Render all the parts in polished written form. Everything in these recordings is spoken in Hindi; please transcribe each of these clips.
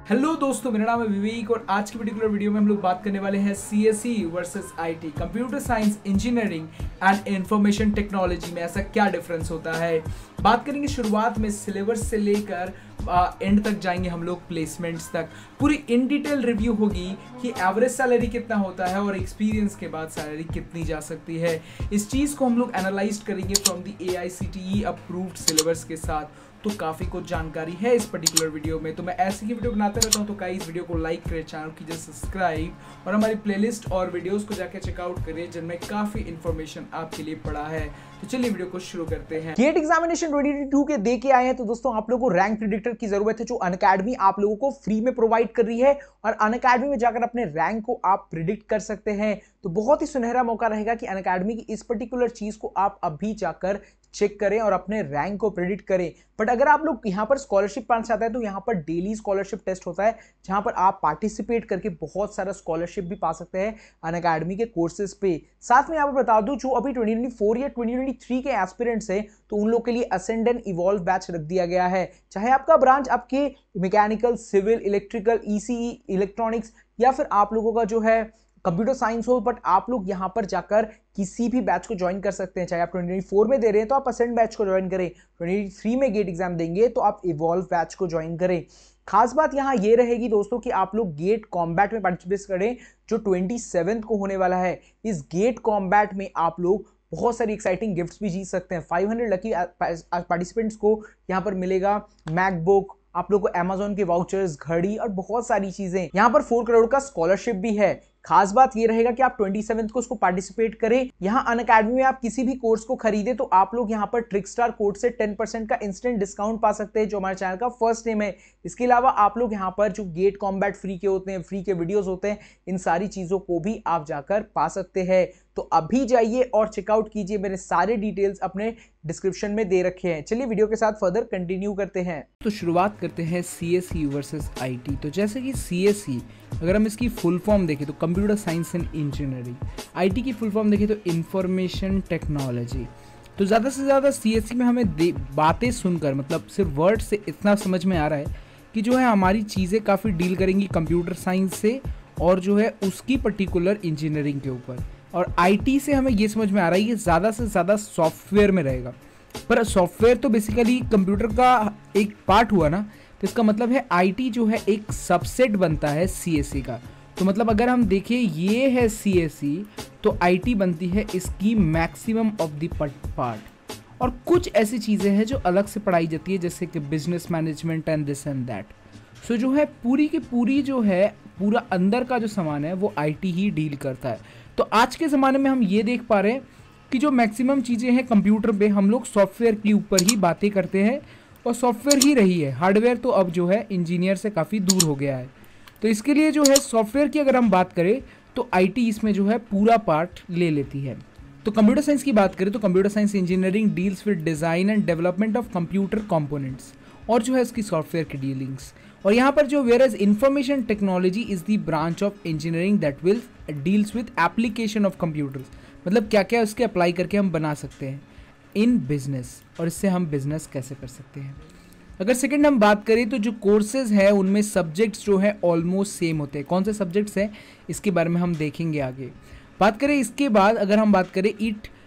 हेलो दोस्तों, मेरा नाम है विवेक और आज की पर्टिकुलर वीडियो में हम लोग बात करने वाले हैं CSE versus IT, computer science engineering and information technology में ऐसा क्या डिफरेंस होता है। बात करेंगे शुरुआत में सिलेबस से लेकर एंड तक जाएंगे हम लोग प्लेसमेंट्स तक। पूरी इन डिटेल रिव्यू होगी कि एवरेज सैलरी कितना होता है और एक्सपीरियंस के बाद सैलरी कितनी जा सकती है। इस चीज़ को हम लोग एनालाइज करेंगे from the AICTE approved syllabus के साथ। तो काफ़ी कुछ जानकारी है इस पर्टिकुलर वीडियो में, तो मैं ऐसी ही वीडियो बनाते रहता हूँ। तो गाइस, वीडियो को लाइक करें, चैनल कीजिए सब्सक्राइब और हमारी प्लेलिस्ट और वीडियोस को जाके चेकआउट करें जिनमें काफ़ी इन्फॉर्मेशन आपके लिए पड़ा है। तो चलिए वीडियो को शुरू करते हैं। गेट एग्जामिनेशन 2022 के दे के आए हैं तो दोस्तों आप लोगों को रैंक प्रिडिक्टर की जरूरत है जो अनअकैडमी आप लोगों को फ्री में प्रोवाइड कर रही है और अनअकैडमी में जाकर अपने रैंक को आप प्रिडिक्ट कर सकते हैं। तो बहुत ही सुनहरा मौका रहेगा कि अनअकैडमी की इस पर्टिकुलर चीज को आप अभी जाकर चेक करें और अपने रैंक को प्रेडिक्ट करें। बट अगर आप लोग यहाँ पर स्कॉलरशिप पाना चाहते हैं तो यहाँ पर डेली स्कॉलरशिप टेस्ट होता है जहाँ पर आप पार्टिसिपेट करके बहुत सारा स्कॉलरशिप भी पा सकते हैं अनअकैडमी के कोर्सेज पे। साथ में यहाँ पर बता दूं, जो अभी 2024 या 2023 के एस्पिरेंट्स हैं तो उन लोग के लिए असेंड एंड इवॉल्व बैच रख दिया गया है। चाहे आपका ब्रांच आपके mechanical, civil, electrical, ECE, electronics या फिर आप लोगों का जो है कंप्यूटर साइंस हो, बट आप लोग यहां पर जाकर किसी भी बैच को ज्वाइन कर सकते हैं। चाहे आप 2024 में दे रहे हैं तो आप असेंड बैच को ज्वाइन करें, 2023 में गेट एग्जाम देंगे तो आप इवॉल्व बैच को ज्वाइन करें। खास बात यहां ये रहेगी दोस्तों कि आप लोग गेट कॉम्बैट में पार्टिसिपेट करें जो 27 को होने वाला है। इस गेट कॉम्बैट में आप लोग बहुत सारी एक्साइटिंग गिफ्ट्स भी जीत सकते हैं। 500 लकी पार्टिसिपेंट्स को यहाँ पर मिलेगा मैकबुक, आप लोग को Amazon के वाउचर्स, घड़ी और बहुत सारी चीजें। यहाँ पर 4 करोड़ का स्कॉलरशिप भी है। खास बात ये रहेगा कि आप 27 को उसको पार्टिसिपेट करें। यहाँ अनअकैडमी में आप किसी भी कोर्स को खरीदे तो आप लोग यहाँ पर ट्रिकस्टार कोड से 10% का इंस्टेंट डिस्काउंट पा सकते हैं जो हमारे चैनल का फर्स्ट नेम है। इसके अलावा आप लोग यहाँ पर जो गेट कॉम्बैट फ्री के होते हैं, फ्री के वीडियोस होते हैं, इन सारी चीजों को भी आप जाकर पा सकते हैं। तो अभी जाइए और चेकआउट कीजिए, मैंने सारे डिटेल्स अपने डिस्क्रिप्शन में दे रखे हैं। चलिए वीडियो के साथ फर्दर कंटिन्यू करते हैं। तो शुरुआत करते हैं CSE वर्सेस IT। तो जैसे कि CSE अगर हम इसकी फुल फॉर्म देखें तो computer science and engineering, IT की फुल फॉर्म देखें तो इंफॉर्मेशन टेक्नोलॉजी। तो ज़्यादा से ज़्यादा CSE में हमें बातें सुनकर, मतलब सिर्फ वर्ड से इतना समझ में आ रहा है कि जो है हमारी चीज़ें काफ़ी डील करेंगी कंप्यूटर साइंस से और जो है उसकी पर्टिकुलर इंजीनियरिंग के ऊपर। और IT से हमें ये समझ में आ रहा है कि ज़्यादा से ज़्यादा सॉफ्टवेयर में रहेगा। पर सॉफ्टवेयर तो बेसिकली कंप्यूटर का एक पार्ट हुआ ना, तो इसका मतलब है IT जो है एक सबसेट बनता है CSE का। तो मतलब अगर हम देखें ये है CSE तो IT बनती है इसकी मैक्सिमम ऑफ द पार्ट। और कुछ ऐसी चीज़ें हैं जो अलग से पढ़ाई जाती है जैसे कि business management and this and that. So जो है पूरी की पूरी जो है पूरा अंदर का जो सामान है वो IT ही डील करता है। तो आज के ज़माने में हम ये देख पा रहे हैं कि जो मैक्सिमम चीज़ें हैं कंप्यूटर पे हम लोग सॉफ्टवेयर के ऊपर ही बातें करते हैं और सॉफ्टवेयर ही रही है। हार्डवेयर तो अब जो है इंजीनियर से काफ़ी दूर हो गया है। तो इसके लिए जो है सॉफ्टवेयर की अगर हम बात करें तो IT इसमें जो है पूरा पार्ट ले लेती है। तो कंप्यूटर साइंस की बात करें तो computer science engineering deals with design and development of computer components और जो है इसकी सॉफ्टवेयर की डीलिंग्स। और यहाँ पर जो whereas information technology is the branch of engineering that will deals with application of computers, मतलब क्या क्या उसके अप्लाई करके हम बना सकते हैं इन बिजनेस और इससे हम बिजनेस कैसे कर सकते हैं। अगर सेकंड हम बात करें तो जो कोर्सेज है उनमें सब्जेक्ट्स जो है ऑलमोस्ट सेम होते हैं। कौन से सब्जेक्ट्स हैं इसके बारे में हम देखेंगे आगे। बात करें इसके बाद, अगर हम बात करें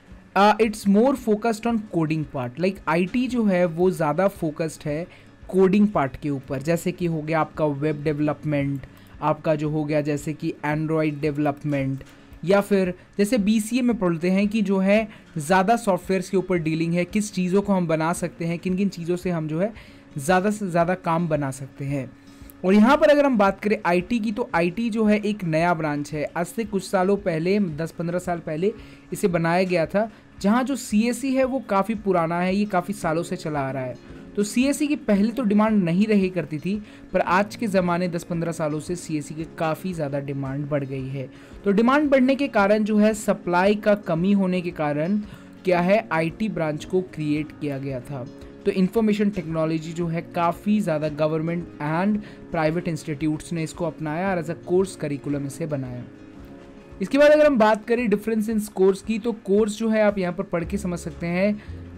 it's more focused on coding part. Like IT जो है वो ज़्यादा फोकस्ड है कोडिंग पार्ट के ऊपर, जैसे कि हो गया आपका वेब डेवलपमेंट, आपका जो हो गया जैसे कि एंड्रॉयड डेवलपमेंट, या फिर जैसे BCA में पढ़ते हैं कि जो है ज़्यादा सॉफ्टवेयर्स के ऊपर डीलिंग है, किस चीज़ों को हम बना सकते हैं, किन किन चीज़ों से हम जो है ज़्यादा से ज़्यादा काम बना सकते हैं। और यहाँ पर अगर हम बात करें IT की तो IT जो है एक नया ब्रांच है। आज से कुछ सालों पहले, 10-15 साल पहले इसे बनाया गया था, जहाँ जो CSE है वो काफ़ी पुराना है, ये काफ़ी सालों से चला आ रहा है। तो CSE की पहले तो डिमांड नहीं रही करती थी, पर आज के ज़माने 10-15 सालों से CSE की काफ़ी ज़्यादा डिमांड बढ़ गई है। तो डिमांड बढ़ने के कारण जो है सप्लाई का कमी होने के कारण क्या है IT ब्रांच को क्रिएट किया गया था। तो इंफॉर्मेशन टेक्नोलॉजी जो है काफ़ी ज़्यादा गवर्नमेंट एंड प्राइवेट इंस्टीट्यूट्स ने इसको अपनाया और एज अ कोर्स करिकुलम इसे बनाया। इसके बाद अगर हम बात करें डिफरेंस इन कोर्स की तो कोर्स जो है आप यहाँ पर पढ़ के समझ सकते हैं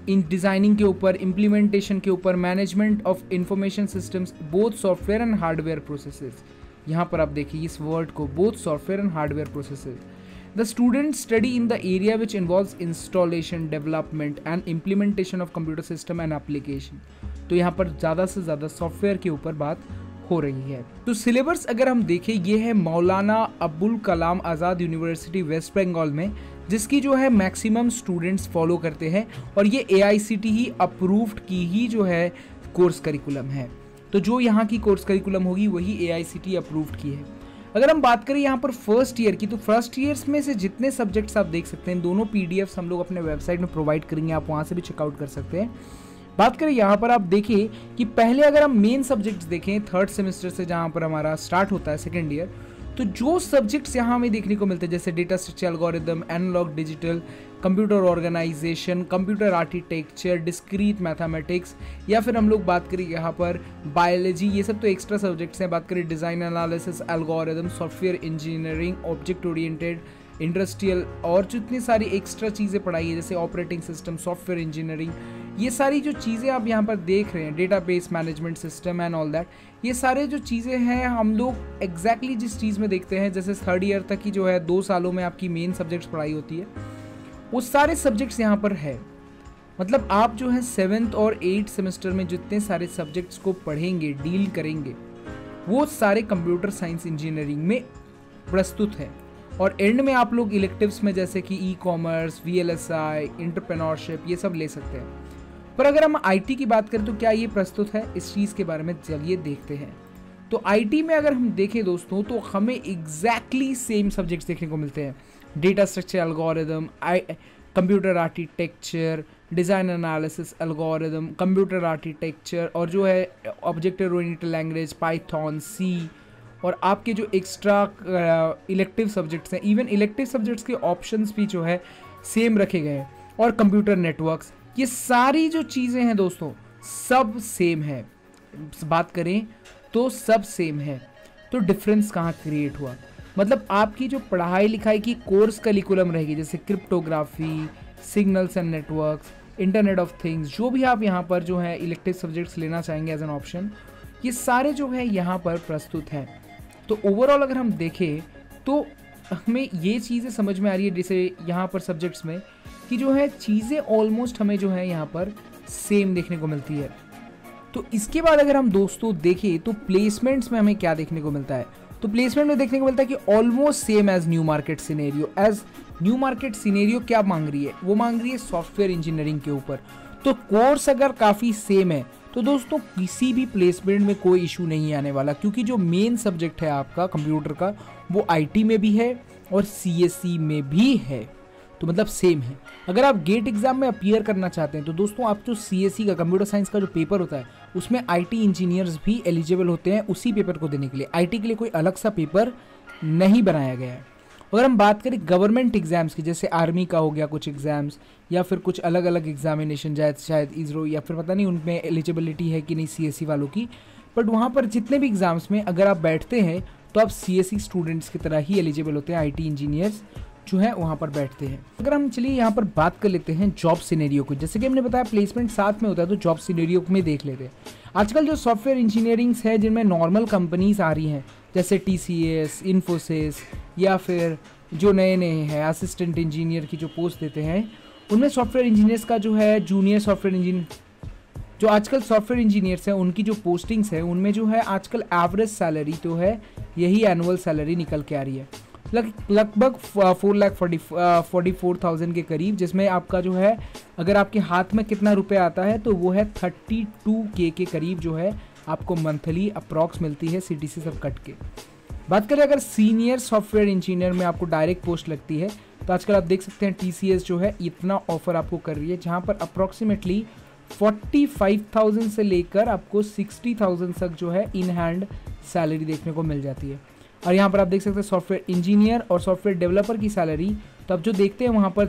इन डिज़ाइनिंग के ऊपर, इम्प्लीमेंटेशन के ऊपर, management of information systems, both software and hardware processes. यहाँ पर आप देखिए इस वर्ड को, both software and hardware processes. The student study in the area which involves installation, development and implementation of computer system and application. तो यहाँ पर ज़्यादा से ज़्यादा सॉफ्टवेयर के ऊपर बात हो रही है। तो सिलेबस अगर हम देखें, ये है मौलाना अबुल कलाम आज़ाद यूनिवर्सिटी वेस्ट बंगाल में, जिसकी जो है मैक्सिमम स्टूडेंट्स फॉलो करते हैं, और ये AICTE अप्रूव्ड की ही जो है कोर्स करिकुलम है। तो जो यहाँ की कोर्स करिकुलम होगी वही AICTE अप्रूव्ड की है। अगर हम बात करें यहाँ पर फर्स्ट ईयर की, तो फर्स्ट ईयर्स में से जितने सब्जेक्ट्स आप देख सकते हैं, दोनों PDFs हम लोग अपने वेबसाइट में प्रोवाइड करेंगे, आप वहाँ से भी चेकआउट कर सकते हैं। बात करें यहाँ पर, आप देखिए कि पहले अगर हम मेन सब्जेक्ट्स देखें थर्ड सेमेस्टर से, जहाँ पर हमारा स्टार्ट होता है सेकेंड ईयर, तो जो सब्जेक्ट्स यहाँ हमें देखने को मिलते हैं जैसे data structure algorithm, analog digital, computer organisation, computer architecture, discrete mathematics, या फिर हम लोग बात करें यहाँ पर बायोलॉजी, ये सब तो एक्स्ट्रा सब्जेक्ट्स हैं। बात करें design analysis, algorithm, software engineering, object oriented, industrial, और जितनी सारी एक्स्ट्रा चीज़ें पढ़ाई है जैसे ऑपरेटिंग सिस्टम, सॉफ्टवेयर इंजीनियरिंग, ये सारी जो चीज़ें आप यहाँ पर देख रहे हैं, database management system and all that, ये सारे जो चीज़ें हैं हम लोग एग्जैक्टली जिस चीज़ में देखते हैं, जैसे थर्ड ईयर तक की जो है 2 सालों में आपकी मेन सब्जेक्ट्स पढ़ाई होती है, वो सारे सब्जेक्ट्स यहाँ पर है। मतलब आप जो है 7th और 8th सेमेस्टर में जितने सारे सब्जेक्ट्स को पढ़ेंगे, डील करेंगे, वो सारे कंप्यूटर साइंस इंजीनियरिंग में प्रस्तुत है। और एंड में आप लोग इलेक्टिव्स में जैसे कि ई-कॉमर्स, VLSI, एंटरप्रेन्योरशिप, ये सब ले सकते हैं। पर अगर हम IT की बात करें तो क्या ये प्रस्तुत है, इस चीज़ के बारे में चलिए देखते हैं। तो IT में अगर हम देखें दोस्तों, तो हमें एग्जैक्टली सेम सब्जेक्ट्स देखने को मिलते हैं। Data structure algorithm, computer architecture, design analysis algorithm, computer architecture, और जो है object oriented language, Python, C, और आपके जो एक्स्ट्रा इलेक्टिव सब्जेक्ट्स हैं, इवन इलेक्टिव सब्जेक्ट्स के ऑप्शंस भी जो है सेम रखे गए हैं, और कंप्यूटर नेटवर्क्स, ये सारी जो चीज़ें हैं दोस्तों सब सेम है। बात करें तो सब सेम है। तो डिफरेंस कहाँ क्रिएट हुआ, मतलब आपकी जो पढ़ाई लिखाई की कोर्स करिकुलम रहेगी, जैसे cryptography, signals and networks, internet of things, जो भी आप यहाँ पर जो है इलेक्टिव सब्जेक्ट्स लेना चाहेंगे एज एन ऑप्शन, ये सारे जो है यहाँ पर प्रस्तुत हैं। तो ओवरऑल अगर हम देखें तो हमें ये चीज़ें समझ में आ रही है, जैसे यहाँ पर सब्जेक्ट्स में, कि जो है चीज़ें ऑलमोस्ट हमें जो है यहाँ पर सेम देखने को मिलती है। तो इसके बाद अगर हम दोस्तों देखें तो प्लेसमेंट्स में हमें क्या देखने को मिलता है, तो प्लेसमेंट में देखने को मिलता है कि almost same as new market scenario. As new market scenario क्या मांग रही है, वो मांग रही है सॉफ्टवेयर इंजीनियरिंग के ऊपर। तो कोर्स अगर काफ़ी सेम है तो दोस्तों किसी भी प्लेसमेंट में कोई इशू नहीं आने वाला, क्योंकि जो मेन सब्जेक्ट है आपका कंप्यूटर का, वो IT में भी है और CSE में भी है। तो मतलब सेम है। अगर आप गेट एग्जाम में अपीयर करना चाहते हैं तो दोस्तों आप जो CSE का कंप्यूटर साइंस का जो पेपर होता है, उसमें IT इंजीनियर्स भी एलिजिबल होते हैं उसी पेपर को देने के लिए। IT के लिए कोई अलग सा पेपर नहीं बनाया गया है। अगर हम बात करें गवर्नमेंट एग्जाम्स की, जैसे आर्मी का हो गया कुछ एग्जाम्स, या फिर कुछ अलग अलग एग्जामिनेशन, शायद ISRO, या फिर पता नहीं उनमें एलिजिबिलिटी है कि नहीं CSE वालों की, बट वहाँ पर जितने भी एग्जाम्स में अगर आप बैठते हैं तो आप CSE स्टूडेंट्स की तरह ही एलिजिबल होते हैं। IT इंजीनियर्स जो है वहाँ पर बैठते हैं। अगर हम चलिए यहाँ पर बात कर लेते हैं जॉब सिनेरियो को, जैसे कि हमने बताया प्लेसमेंट साथ में होता है, तो जॉब सिनेरियो में देख लेते हैं। आजकल जो सॉफ्टवेयर इंजीनियरिंग्स है जिनमें नॉर्मल कंपनीज आ रही हैं, जैसे TCS, इन्फोसिस, या फिर जो नए नए हैं असिस्टेंट इंजीनियर की जो पोस्ट देते हैं, उनमें सॉफ्टवेयर इंजीनियर्स का जो है जूनियर सॉफ्टवेयर इंजीनियर, जो आजकल सॉफ्टवेयर इंजीनियर्स हैं उनकी जो पोस्टिंग्स है उनमें जो है आजकल एवरेज सैलरी तो है यही एनुअल सैलरी निकल के आ रही है लगभग 4,44,000 के करीब, जिसमें आपका जो है अगर आपके हाथ में कितना रुपए आता है तो वो है 32K के करीब जो है आपको मंथली अप्रॉक्स मिलती है CTC सब कट के। बात करें अगर सीनियर सॉफ्टवेयर इंजीनियर में आपको डायरेक्ट पोस्ट लगती है तो आजकल आप देख सकते हैं TCS जो है इतना ऑफर आपको कर रही है, जहाँ पर अप्रॉक्सीमेटली 45,000 से लेकर आपको 60,000 तक जो है इन हैंड सैलरी देखने को मिल जाती है। और यहाँ पर आप देख सकते हैं सॉफ्टवेयर इंजीनियर और सॉफ्टवेयर डेवलपर की सैलरी, तो अब जो देखते हैं वहाँ पर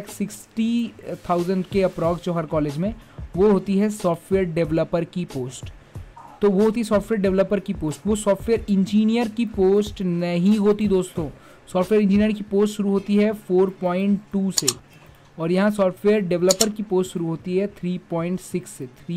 3,60,000 के अप्रॉक्स जो हर कॉलेज में वो होती है सॉफ्टवेयर डेवलपर की पोस्ट। तो वो होती सॉफ्टवेयर डेवलपर की पोस्ट, वो सॉफ्टवेयर इंजीनियर की पोस्ट नहीं होती दोस्तों। सॉफ्टवेयर इंजीनियर की पोस्ट शुरू होती है 4.2 से। और यहाँ सॉफ्टवेयर डेवलपर की पोस्ट शुरू होती है 3.6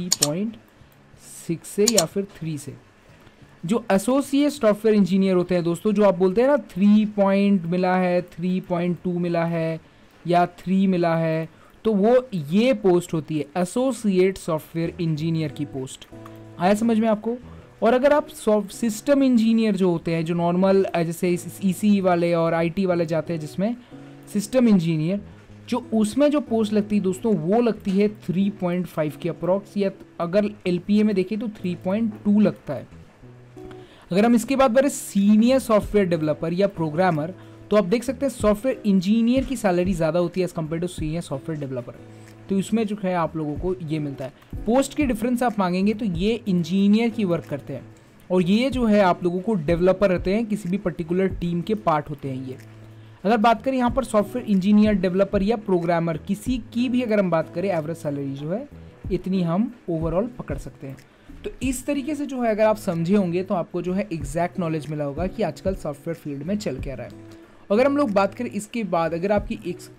से या फिर 3 से। जो एसोसिएट सॉफ्टवेयर इंजीनियर होते हैं दोस्तों, जो आप बोलते हैं ना 3 पॉइंट मिला है, 3.2 मिला है या 3 मिला है, तो वो ये पोस्ट होती है एसोसिएट सॉफ्टवेयर इंजीनियर की पोस्ट। आया समझ में आपको? और अगर आप सिस्टम इंजीनियर जो होते हैं, जो नॉर्मल जैसे ईसी वाले और आईटी वाले जाते हैं जिसमें सिस्टम इंजीनियर, जो उसमें जो पोस्ट लगती है दोस्तों वो लगती है 3.5 की अप्रॉक्स, या अगर एलपीए में देखें तो 3.2 लगता है। अगर हम इसके बाद बढ़े सीनियर सॉफ्टवेयर डेवलपर या प्रोग्रामर, तो आप देख सकते हैं सॉफ्टवेयर इंजीनियर की सैलरी ज़्यादा होती है as compare to senior software developer. तो इसमें जो है आप लोगों को ये मिलता है। पोस्ट की डिफरेंस आप मांगेंगे तो ये इंजीनियर की वर्क करते हैं और ये जो है आप लोगों को डेवलपर रहते हैं, किसी भी पर्टिकुलर टीम के पार्ट होते हैं ये। अगर बात करें यहाँ पर सॉफ्टवेयर इंजीनियर, डेवलपर या प्रोग्रामर, किसी की भी अगर हम बात करें, एवरेज सैलरी जो है इतनी हम ओवरऑल पकड़ सकते हैं। तो इस तरीके से जो है अगर आप समझे होंगे तो आपको जो है एग्जैक्ट नॉलेज मिला होगा कि आजकल सॉफ्टवेयर फील्ड में चल क्या रहा है। अगर हम लोग बात करें इसके बाद, अगर आपकी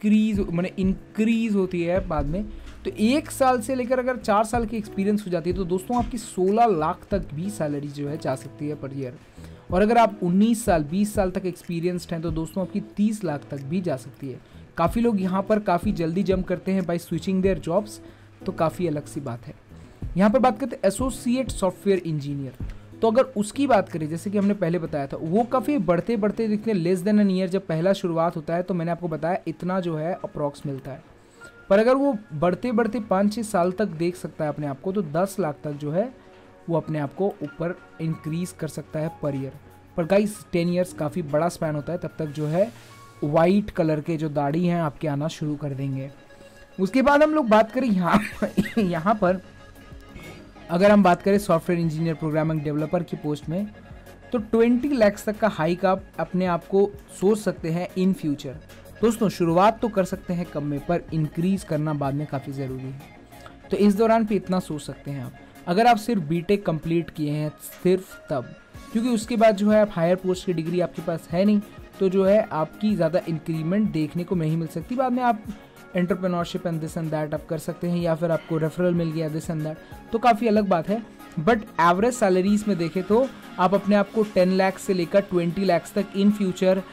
इंक्रीज होती है बाद में, तो 1 साल से लेकर अगर 4 साल की एक्सपीरियंस हो जाती है तो दोस्तों आपकी 16 लाख तक भी सैलरी जो है जा सकती है पर ईयर। और अगर आप 19 साल 20 साल तक एक्सपीरियंसड हैं तो दोस्तों आपकी 30 लाख तक भी जा सकती है। काफ़ी लोग यहाँ पर काफ़ी जल्दी जंप करते हैं बाय स्विचिंग देयर जॉब्स, तो काफ़ी अलग सी बात है। यहाँ पर बात करते हैं एसोसिएट सॉफ्टवेयर इंजीनियर, तो अगर उसकी बात करें, जैसे कि हमने पहले बताया था, वो काफ़ी बढ़ते बढ़ते दिखते हैं लेस देन एन ईयर। जब पहला शुरुआत होता है तो मैंने आपको बताया इतना जो है अप्रॉक्स मिलता है, पर अगर वो बढ़ते बढ़ते 5-6 साल तक देख सकता है अपने आप को, तो 10 लाख तक जो है वो अपने आप को ऊपर इंक्रीज कर सकता है पर ईयर। पर गाइस 10 ईयर्स काफ़ी बड़ा स्पैन होता है, तब तक जो है वाइट कलर के जो दाढ़ी हैं आपके आना शुरू कर देंगे। उसके बाद हम लोग बात करें यहाँ पर अगर हम बात करें सॉफ्टवेयर इंजीनियर, प्रोग्रामिंग डेवलपर की पोस्ट में, तो 20 लाख तक का हाइक आप अपने आप को सोच सकते हैं इन फ्यूचर। दोस्तों शुरुआत तो कर सकते हैं कम में, पर इंक्रीज करना बाद में काफ़ी ज़रूरी है। तो इस दौरान पे इतना सोच सकते हैं आप, अगर आप सिर्फ बीटेक कंप्लीट किए हैं सिर्फ तब, क्योंकि उसके बाद जो है आप हायर पोस्ट की डिग्री आपके पास है नहीं, तो जो है आपकी ज़्यादा इंक्रीमेंट देखने को नहीं मिल सकती। बाद में आप entrepreneurship and this and that आप कर सकते हैं, या फिर आपको रेफरल मिल गया दिस एंड दैट, तो काफ़ी अलग बात है। बट एवरेज सैलरीज में देखें तो आप अपने आप को 10 लाख से लेकर 20 लाख तक इन फ्यूचर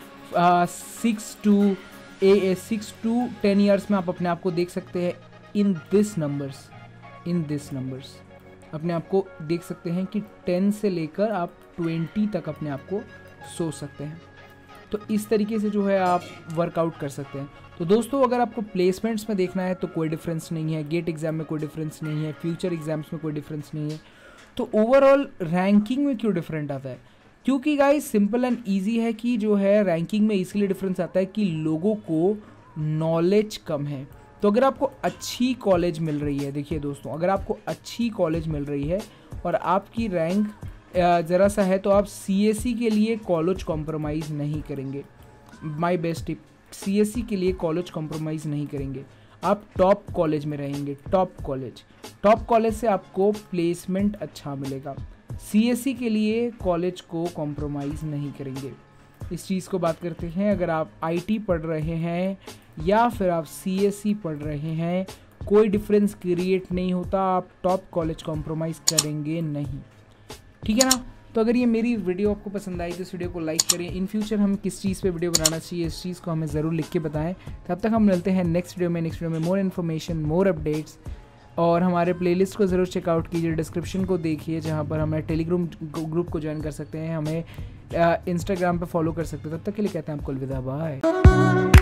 6 to 10 ईयर्स में आप अपने आप को देख सकते हैं इन दिस नंबर्स अपने आप को देख सकते हैं कि 10 से लेकर आप 20 तक अपने आप को सोच सकते हैं। तो इस तरीके से जो है आप वर्कआउट कर सकते हैं। तो दोस्तों अगर आपको प्लेसमेंट्स में देखना है तो कोई डिफरेंस नहीं है, गेट एग्जाम में कोई डिफरेंस नहीं है, फ्यूचर एग्जाम्स में कोई डिफरेंस नहीं है, तो ओवरऑल रैंकिंग में क्यों डिफरेंट आता है? क्योंकि गाइस सिंपल एंड ईजी है कि जो है रैंकिंग में इसलिए डिफरेंस आता है कि लोगों को नॉलेज कम है। तो अगर आपको अच्छी कॉलेज मिल रही है, देखिए दोस्तों, अगर आपको अच्छी कॉलेज मिल रही है और आपकी रैंक ज़रा सा है, तो आप सीएससी के लिए कॉलेज कॉम्प्रोमाइज़ नहीं करेंगे। माय बेस्ट टिप, सीएससी के लिए कॉलेज कॉम्प्रोमाइज़ नहीं करेंगे, आप टॉप कॉलेज में रहेंगे। टॉप कॉलेज से आपको प्लेसमेंट अच्छा मिलेगा। सीएससी के लिए कॉलेज को कॉम्प्रोमाइज़ नहीं करेंगे। इस चीज़ को बात करते हैं, अगर आप आईटी पढ़ रहे हैं या फिर आप सीएससी पढ़ रहे हैं, कोई डिफरेंस क्रिएट नहीं होता, आप टॉप कॉलेज कॉम्प्रोमाइज़ करेंगे नहीं, ठीक है ना। तो अगर ये मेरी वीडियो आपको पसंद आई तो इस वीडियो को लाइक करें। इन फ्यूचर हम किस चीज़ पे वीडियो बनाना चाहिए इस चीज़ को हमें ज़रूर लिख के बताएं। तब तक हम मिलते हैं नेक्स्ट वीडियो में मोर इन्फॉर्मेशन, मोर अपडेट्स, और हमारे प्लेलिस्ट को ज़रूर चेकआउट कीजिए, डिस्क्रिप्शन को देखिए जहाँ पर हमें टेलीग्राम ग्रुप को ज्वाइन कर सकते हैं, हमें इंस्टाग्राम पे फॉलो कर सकते हैं। तब तक के लिए कहते हैं आपको अलविदा, बाय।